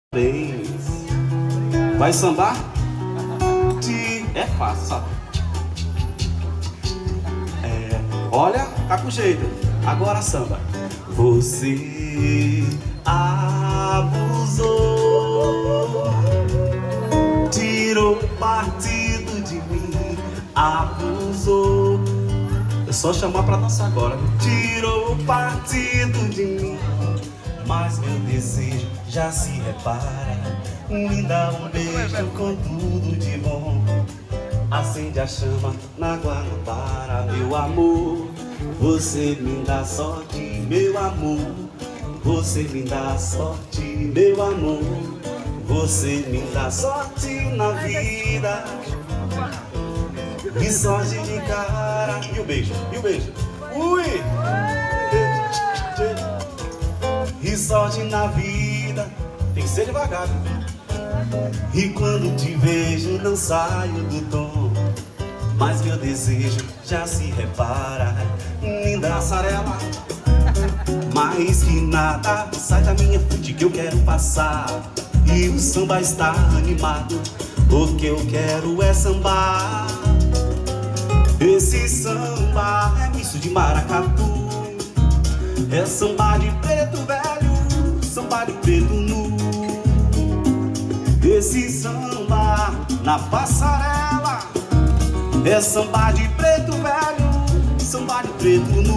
Vai sambar? É fácil, sabe? Olha, tá com jeito. Agora samba. Você abusou, tirou partido de mim, abusou. É só chamar pra dançar agora. Tirou partido de mim, mas meu desejo já se repara. Me dá um beijo com tudo de bom, acende a chama na Guanabara. Meu amor, você me dá sorte, meu amor. Você me dá sorte, meu amor. Você me dá sorte na vida. E sorte de cara. E o beijo, e o beijo. Ui! E sorte na vida. Tem que ser devagar. E quando te vejo não saio do tom, mas meu desejo já se repara. Linda passarela, mais que nada, sai da minha frente que eu quero passar. E o samba está animado, o que eu quero é sambar. Esse samba é misto de maracatu, é samba de preto velho, samba de preto nu. Esse samba na passarela é samba de preto velho, samba de preto nu.